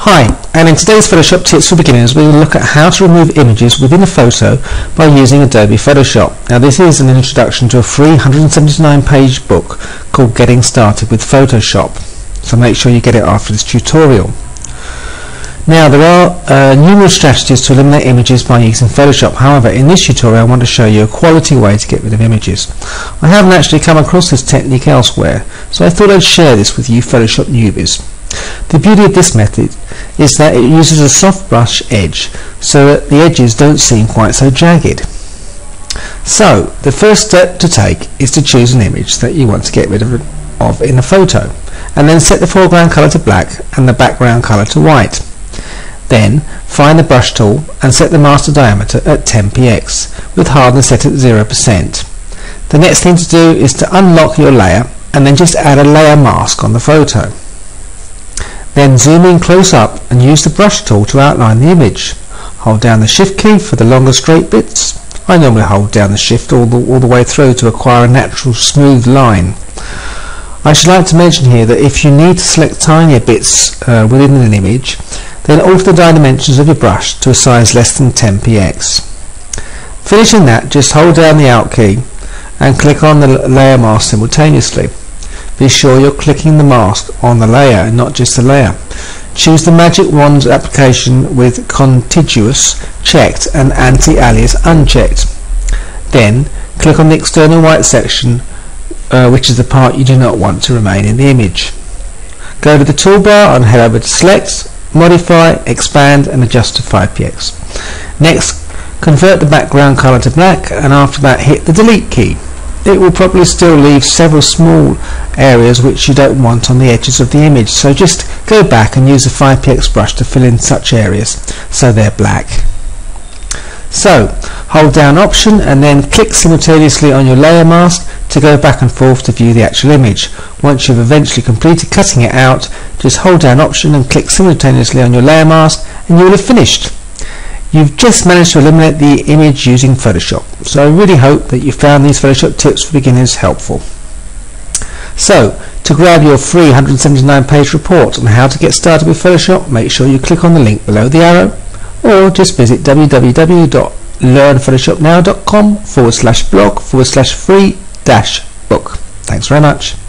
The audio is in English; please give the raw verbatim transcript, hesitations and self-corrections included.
Hi, and in today's Photoshop Tips for Beginners we will look at how to remove images within a photo by using Adobe Photoshop. Now this is an introduction to a free one hundred seventy-nine page book called Getting Started with Photoshop, so make sure you get it after this tutorial. Now there are uh, numerous strategies to eliminate images by using Photoshop. However, in this tutorial I want to show you a quality way to get rid of images. I haven't actually come across this technique elsewhere, so I thought I'd share this with you Photoshop newbies. The beauty of this method is that it uses a soft brush edge so that the edges don't seem quite so jagged. So the first step to take is to choose an image that you want to get rid of, of in a photo, and then set the foreground colour to black and the background colour to white. Then find the brush tool and set the master diameter at ten p x with hardness set at zero percent. The next thing to do is to unlock your layer and then just add a layer mask on the photo. Then zoom in close up and use the brush tool to outline the image. Hold down the shift key for the longer straight bits. I normally hold down the shift all the, all the way through to acquire a natural smooth line. I should like to mention here that if you need to select tinier bits uh, within an image, then alter the dimensions of your brush to a size less than ten p x. Finishing that, just hold down the Alt key and click on the layer mask simultaneously. Be sure you're clicking the mask on the layer and not just the layer. Choose the Magic Wand application with contiguous checked and anti-alias unchecked. Then click on the external white section, uh, which is the part you do not want to remain in the image. Go to the toolbar and head over to Select, Modify, Expand and Adjust to five p x. Next, convert the background colour to black, and after that hit the Delete key. It will probably still leave several small areas which you don't want on the edges of the image, so just go back and use the five p x brush to fill in such areas so they're black. So hold down Option and then click simultaneously on your layer mask to go back and forth to view the actual image. Once you've eventually completed cutting it out, just hold down Option and click simultaneously on your layer mask and you will have finished. You've just managed to eliminate the image using Photoshop, so I really hope that you found these Photoshop tips for beginners helpful. So, to grab your free one hundred seventy-nine page report on how to get started with Photoshop, make sure you click on the link below the arrow, or just visit w w w dot learn photoshop now dot com forward slash blog forward slash free dash book. Thanks very much.